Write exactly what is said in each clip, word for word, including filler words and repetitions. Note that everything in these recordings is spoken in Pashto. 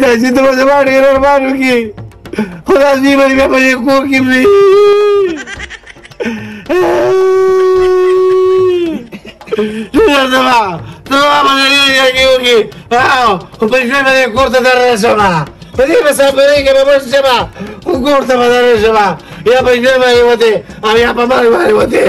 چې ته به زما ډېر ارمان وکړې خو داسې به دې بیا په دې کور کې وي ډېر زما زما به دې ډېر کې وکړې خو په ژوند به دې کور ته در رسومه په دې مسافرۍ کې به مړ شمه خو کور ته به در رسومه یا په ژوند باندې وتې او یا په مرګ باندې وتې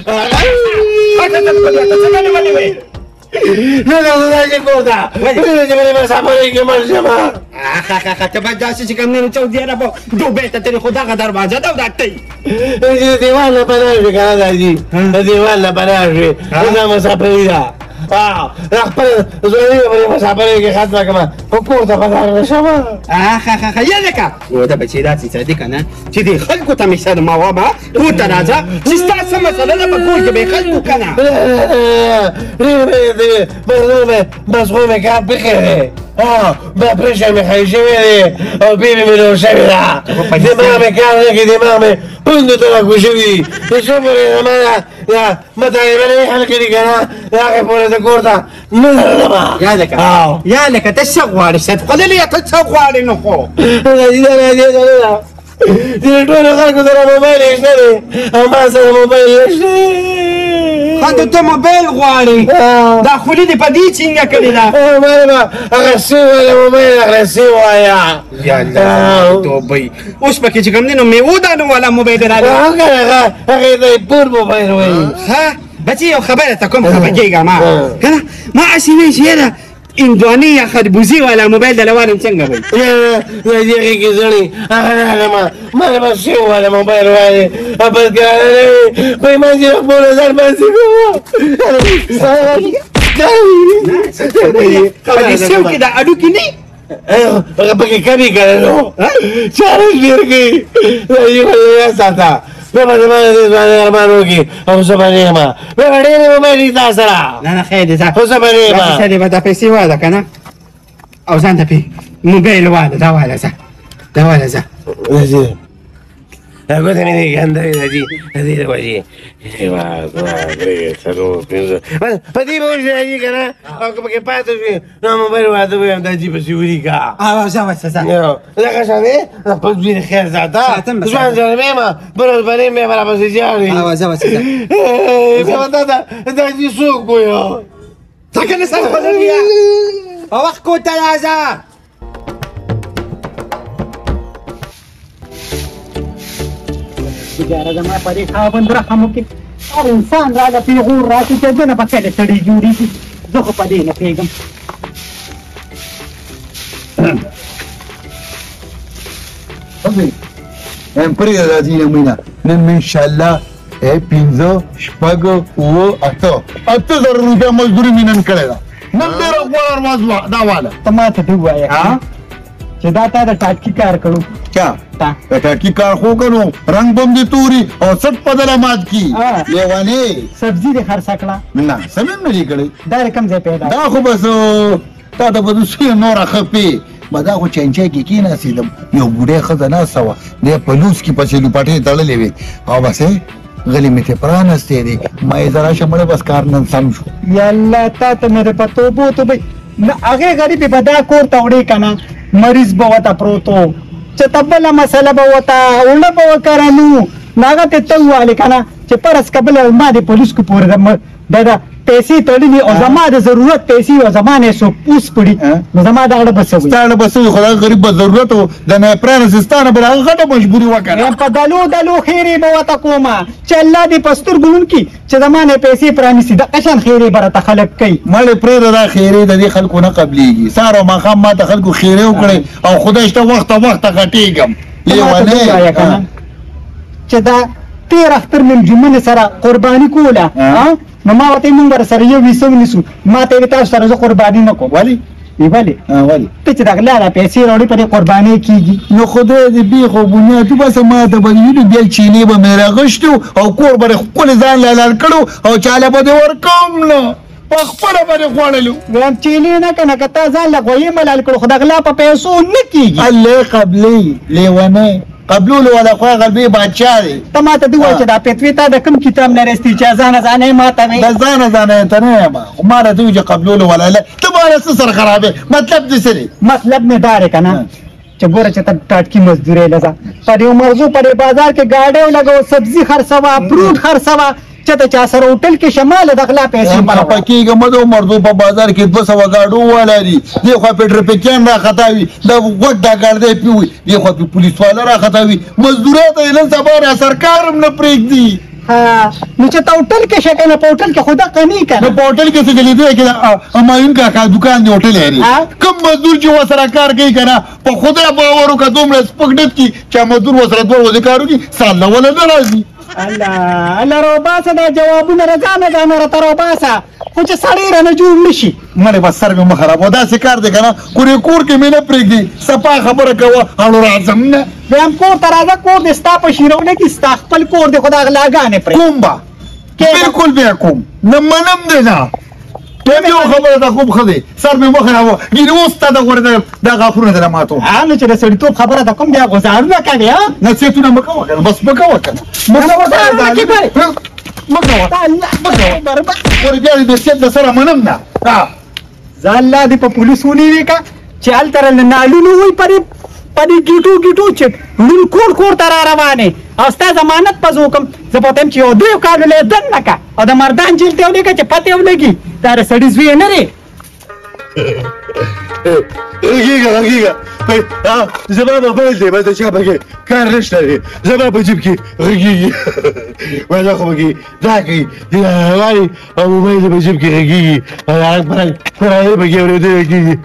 نه نه نه داسې کور ته چې په دې مسافرۍ کې مړ شمه اخ ته باید داسې چې کوم نه چې دیاره به دوبۍ ته تلې خو دغه دروازه ده او دا ټی د دیوال نه پناه شوې که نه داجي د دیوال نه پناه شوې دا مسافري ده خپل ځواني به په دې مسافرۍ کې ختمه کړمه خو کور ته به در رسمه اخ اخ یا لکه نو دا بچې داسې څه دي که نه چې دې خلکو ته مې شرموه به کور ته راځه چې ستا څه مسله ده په کور کې به یې خلکو که نه مزغو مې کار بخیر دی ما پرېشه مې خی شوی دی او بیبي مې روغ شوې ده دماغ مې کار نه کوي دماغ مې پوندو ته راکوز شوي دي د څو پورې زما دا مطالبه نه وي حل کړي که نه د هغې پورې زه کور ته نه درځمه یا لکه یا لکه ته څه غواړې صدق دلې ته څه غواړې نو خو راځي دا راځي دا نه ده چې د ټولو خلکو سره موبایل یې شته دی او ما سره موبایل نشته خاطر ته موبایل غواړې دا خولي دې په دې څنګه کړې ده ما به هغه سیم والا موبایل هغه سیم وایا یا الله توبې اوس پکې چې کوم دی نو میوه دانو والا موبایل دی راغلی هغه هغې ته یې پور موبایل وایي ها بچې یو خبره ته کوم خفه کېږه ما که نه ما هسې وایي چې یاره اندواني یا خربوزي والا موبایل دلوارم څنګه وایي د دې کې زړې هغه نه ما ما به سیم والا موبایل وایي بس ګرانه نه وي خو یې ما چې خپل ځان باندې کوم په دې سیم کې دا اډوکي نه هغه پکې کمې که نه نو چاره ډېر کوي دا یې به ساته بیا به زما د دې ځوانۍ ارمان وکړي او زه به نه یم بیا به ډېرې موبایل دي تا سره نه نه خیر دی خو زه به نه یم څه دی به دا پیسې واده که نه او ځان ته پې موبایل واده دا واله ځه دا واله ځه ګوته مې دې ګنده وي د دې د دې د وجې یوه دوه درې څلور پنځه په دې به وشي راځي که نه او که پکې پاته شوې نو موبایل واده به یم دا جي پسې ولیکه ځه ورشه ځه دغه شان دی خپل زوی د خیر ساته ځوان زلمی یم بل ورځ به نه یم بیا به راپسې جاړې ځه ورشه ځه زه به دا دا جي څوک ویم ته که نه سره بدل بیا په وخت کور ته راځه بچاره زما په دې خاوند رحم وکړي هر انسان راله پیغور راشي چې زه نه به کله سړی جوړېږي زه خو په دې نه پوهېږم پرېږده دا ځینې مینه نن مې انشاءالله پنځه شپږ اووه اته اته زره روپۍ مزدوري مې نن کړې ده نن ډېره غوره ورځ وه دا واله ته ما ته دې ووایه چې دا تا د ټاټکي کار کړو چا د ټاټکي کار خو کړو رنګ بم دې توري او سټ بدله مات کي لیوانې سبزي دې خرڅه کړه نه څه مې نه دي کړی دا رقم ځای پیدا دا خو بس تا ته به دوسي نوره خپې به دا خو چینچای کې کېناستېدم یو بوډۍ ښځه ناسته وه دی په لوس کې پسې لوپټې تړلې وې او بس غلی مې ترې پرانستې دی ما یې زه راشه مړه بس کار نن سم شو یالله تا ته مې په توبو توبې هغې غریبې به دا کور ته وړې که نه مریض به ورته پروت و چې ته بله مسله به ورته اوړه به وکرلو نو هغه ته ته ووالې که نه چې فرض که بله ما د پولیسو پورې دا د پیسې تړلي او زما د ضرورت پیسې او زما نه څوک اوس کړي نو زما دا اړه به څه وي ستا اړه به څه وي خو دا غریب به ضرورت و د نه یې پرانستې ستا نه به د هغه غټه مجبوري وکړه په دلو دلو خیرې به ورته کومه چې الله دې په سترګو لونکي چې زما نه پیسې پرانیستي دغه شان خیرې به راته خلک کوي مړې پرېږده دا خیرې د دې خلکو نه قبلېږي سهار او ماښام ما ته خلکو خیرې وکړې او خدای شته وخته وخته غټېږم لیونې چې دا تېر اختر مې جمعې سره قرباني کوله نو ما ورته مونږ به سره یو ویسه ونیسو ما ته یې تاسو سره زه قرباني نه کوم ولې ولې ولې ته چې دغه لاله پیسې راوړې په دې قرباني کېږي نو خدای دې بیخ او بنیاد بس ما ته به وینو بیا چینې به مې راغشتو او کور به ښکلې ځان له لار کړو او چاله به دې ورکوم نه په خپله باندې خوړلو ویم چیلې نه کنه که تا ځان له غویې ملال کړو خو د غلا په پیسو نه کېږي الله قبلې لیونی قبلولو والا خو غلبې بادشاه دی ته ما ته دې ووایه چې دا فتوې تا د کوم کتاب نه رستی چې ځانه ځانه یې ما ته وې د ځانه ځانه ته نه یم خو ما راته وایي چې قبلولو والا له ته ماله څه سره خرابې مطلب دې څه دی مطلب مې دا دی که نه چې ګوره چې ته ټاټکي مزدورۍ لځه په دې مرزو په دې بازار کې ګاډۍ ولګوه سبزي خرڅوه فروټ خرڅوه چې ته چا سره هوټل کې شماله د غلا پیسې خفه کېږه مه د مرزو په بازار کې دوه سوه ګاډو والا دي دې خوا پې ټرفیکیان راخطا وي دا غوږ دا ګاډی پې وي دې خوا پې پولیس والا راخطا وي مزدورۍ ته یې نن سبا را سرکار هم نه پرېږدي نو چې ته هوټل کې شې که نه په هوټل کې خو دا قني که نو په هوټل کې څه چې لیدلی کې د همایون کاکا دوکان دی هوټل لري کوم مزدور چې ورسره کار کوي که نه په خدای باور وکړه دومره سپک ډک کي چې مزدور ورسره دوه ورځې کار وکړي سال له وله نه راځي الله الله راوباسه دا جوابونه رضانه ځانه راته راوباسه خو چې سړی رانه جوړ نه شي مړې بس سر مې مه خرابوه داسې کار دی که نه کورې کور کې مې نه پرېږدي صفا خبره کوه اړو راځم نه ویم کور ته راځه کور دې ستا په شیرونه کې ستا خپل کور دی خو دا غلاګانې پرې کوم به بلکل بیا کوم نه منم دی نه ټیم یو خبره ده خوب ښه دی سر مې مه خرابوه ګینې اوس تا د غوړې دا غاښونه دله ماتو نو چې د سړیتوب خبره ده کوم بیا غوزارونه کوې ها نصیحتونه مه کوه که نه بس مه کوه که نه مه کوه مه کوه ورې بیا دې نصیحت د سره منم نه ځان لا دې په پولیس ونیوې که چې هلته را نالونه وي پرې په دې ګیټو ګیټو چې لون کور کور ته را روانې او ستا ضمانت پز وکړم زه به ته چې یو دوی کالو له یې دننه که او د مردان جیل ته یې ولېږه چې پته یې ولګي دا د سړي زوی یې نه دی غږېږه غږېږه زما موبایل دی بس د چا پکې کار نشته دی زما په جیب کې غږېږي وایي دا خو پکې دا کوي وایي او موبایل دی په جیب کې غږېږي پرایې پکې اورېدی کېږي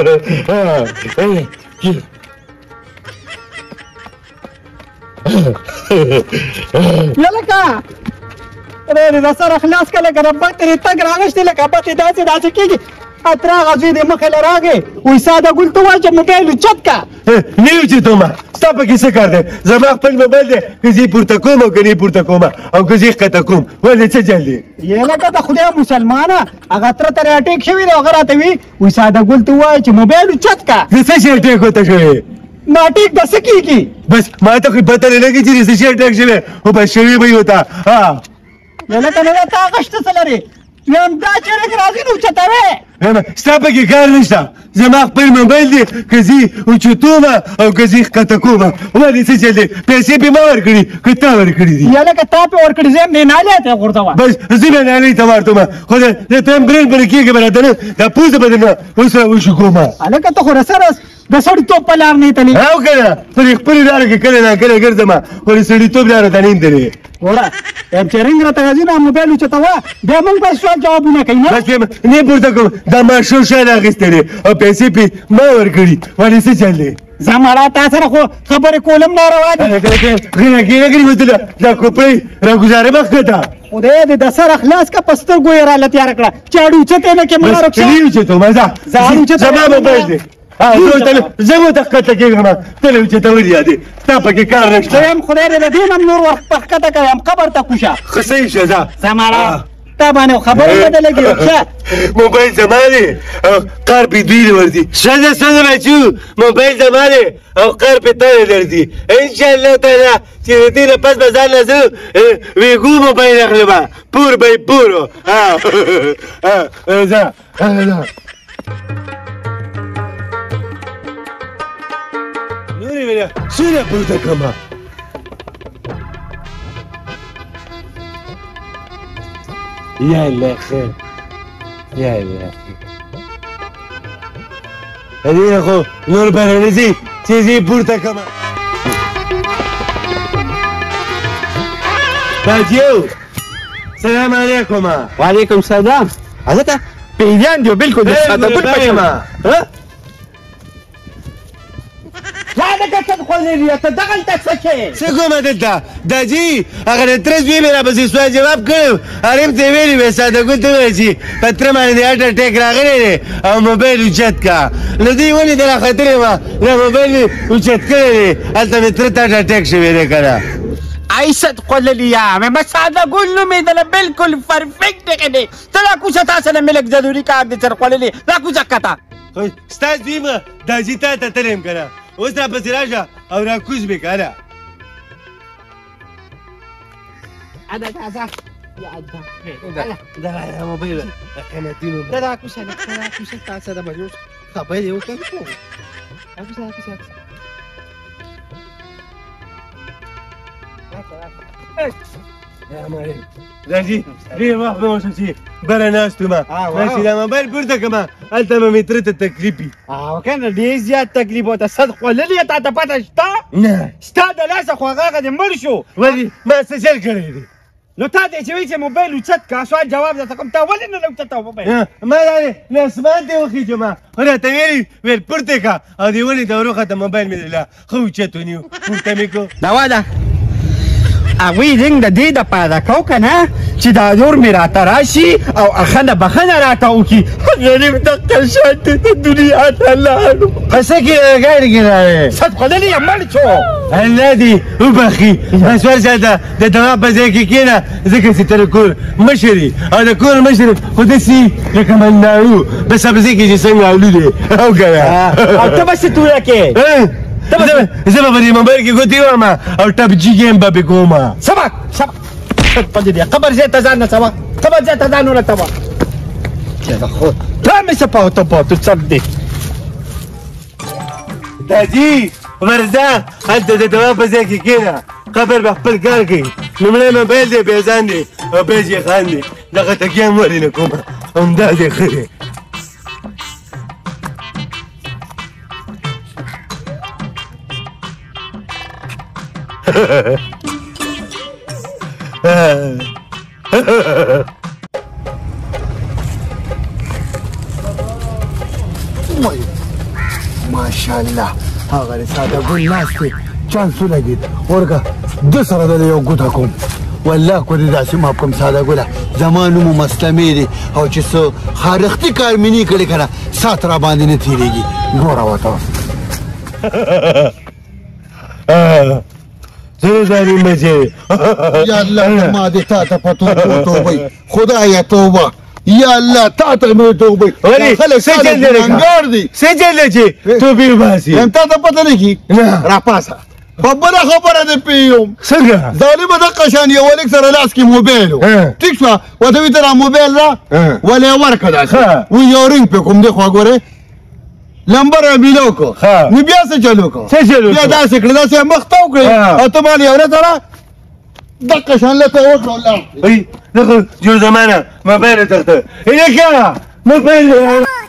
یلکه ورې د سره خلاص که لکه د بط ترې تګ راغشتې لکه بط یې داسې داسې کېږي اتراغه زوی دې مخې له راغې وایي ساده ګل ته وایه چې موبایل اوچت که نه یې اوچتومه ستا پکې څه کار دی زما خپل موبایل دی که زه یې پورته کوم او که نه یې پورته کومه او که زه یې ښکته کوم ولې څه جل دی یلکه د خدای مسلمانه هغه تره ترې اټیک شوي دی هغه راته وي وایي ساده ګل ته ووایه چې موبایل اوچت که د څه شي اټیک ورته شوی نو اټیک د څه کېږي بس ما ته خو پته نه لګي چې د څه شي اټیک شوی خو بس شوي به یې ورته یلکه نه تا هغه شته څه لرې ویم دا چېرې چې راځي نو اوچتوې ستا پکې کار نشته زما خپل موبایل دی که زه اوچتومه او که زه یې ښکته کومه ولې څه چل دی پیسې پې ما ورکړي که تا ورکړي دي یلکه تا پې ورکړي زه یم نینالې ته یې غورځوه بس زه به نالۍ ته ورتومه خو د تمبرین پرې کېږه به راته نه دا پوزه به درنه اوس را وشو کومه هلکه ته خو رسره د سړیتوب په لار نه یې تلې او که نه پر خپلې لاره کې کله ناکله ګرځمه خو د سړیتوب لاره ته نه یم تللی وره یم چې رنګ راته راځي نو موبایل اوچتوه بیا موږ به سوال جوابونه کوي نه بس نه یې پورته کوم دا ماشوم شیان اخیستی دی او پیسې پې ما ورکړي ولې څه چل دی زه مړه تا سره خو خبرې کولم ناروا دي غېږه کېږي وتله دا کوپړۍ راګوزارې مه ښکته خدای دې د سره خلاص که په سترګو یې راله تیاره کړه چې اړ اوچتې نه کې مړه رخصه نه اوچتومه ځه زما موبایل دی زه به ته ښکته کېږم ته له اوچتول یادې ستا پکې کار نشته زه یم خدای دې د دې نه هم نور ور په ښکته کوم قبر ته کوشه ښه صحیح شه ځه زه مړه تا باندې خبرې نه ده لګي ښه موبایل زما دی او قار پې دوی ورځي ښځه ښځه بچو موبایل زما دی او قار پې تا درځي انشاءالله تعالی چې د دې نه پس به ځان نه زه ویګو موبایل اخلمه پور به یې پورو ځه نورې مینه څونه پورته کړمه یا الله خیر یا الله خیر دې خو نور به رانیسي چې زه یې پورته کړمه باجیو سلام علیکم وعلیکم سلام حضرت پیریان دیو بالکل د ساده ګل په شمه لا دغه څه خو نه لري ته دغلته څه کې څه کومه دلته داجي هغه د ترس وی مې راپسې سوال جواب کړی هریم ته یې ویلي وې ساده ګل ته وویل چې په تره باندې د اټ اټیک راغلی دی او موبایل اوچت کا نو دوی ولې د راختلې وه دا موبایل مې اوچت کړی دی هلته مې تره ته اټ اټیک شوی دی که نه عيسد قوللی یا مې مساده ګل نومې دله بالکل پرفیکټ دی کنه ته دا کوڅه تاسو نه مې لږ ضروري کار دی سر قوللی دا کوڅه کته ستا زوی مه دا زی تا ته تللی یم که نه اوس راپسې راشه او راکوز مې که نه ادا دا دا دا موبایل قیمتي موبایل دا دا کوڅه دا دا کوڅه تاسو سره به خبرې وکړو دا کوڅه دا کوڅه راځي ډېر وخت به اوسم چې بره ناست وم چې دا موبایل پورته کړم هلته به مې تره ته تکلیف وي او کنه ډېر زیات تکلیف وته صد خوړلي تا ته پته شته نه ستا د لاسه خو هغه دې مړ شو ولې ما څه چل کړی دی نو تا دې چې وایي چې موبایل اوچت که سوال جواب درته کوم تا ولې نه اوچته موبایل ما دا له اسمان ته وخېږم خو راته ویلي ویل پورته کړه او د ونې ته وروخته موبایل مې له ښه اوچت ونیو پورته مې کړو دا ده هغوی رنګ د دې دپاره کو که نه چې دا نور مې راته راشي او اخنه بخنه راته وکړي غریب دقه شان دی د دنیا ته لاړو په څه کې ګاډي کې راغی صد خوړلي یم مړ شو الله دې وبخي بس ورشه د دوا په ځای کې کښېنه ځکه چې ته د کور مشر یې او د کور مشر خو داسې لکه منداړو په سبزۍ کې چې څنګه الو دی او که نه او ته به څه توره کې زه به په دې موبایل کې ګوتې وهم او ټپ جي ګیم به پې کوم سبق سبق په دې قبر ځای ته ځان نه سبق قبر ځای ته ځان ونه سبق لا مې څه پاوته پاوته څپ دی داجي ورځه هلته د دوا په ځای کې کښېنه قبر به خپل کار کوي لومړی موبایل دی بیا ځان دی او بیا جیخان دی دغه ته ګیم ولې نه کومه همدا دی ښه دی ماشاءالله هغه ساده ګل ناست دی چانس ولګېد ورکه ده سره د یو ګوته کوم والله کو دې داسې ماف کوم ساده ګله زما نوم مسلمې دی او چې څه خارښتي کار مې نه کړی که نه سات را باندې نه تېرېږي ګوره ورته زه ظالم بچی یا الله ما دې تا ته په توبه توبه خدایه توبه یا الله تا ته مې توبه ولې څه چل دی انګار دی څه چل دی چې توبې وباسي یم تا ته پته نه کي راپاسه په بله خبره دې پوهېږم څنګه ظالمه دقه شان یو هلک سره لاس کې موبایل و ټیک شوه ورته وي ته را موبایل را ولې یې ورکړه داسې وایي یو رنګ پې کوم دی خوا ګورې لمبر یې میلو کړو نو بیا څه چلو کړو څه چلو بیا داسې کړه داسې یې مخ ته وکړې او ته مال یې ورته را دقه شان لته یې وکړه ولاړ ای دغه جور زمانه موبایل یې تخته هلکه موبایل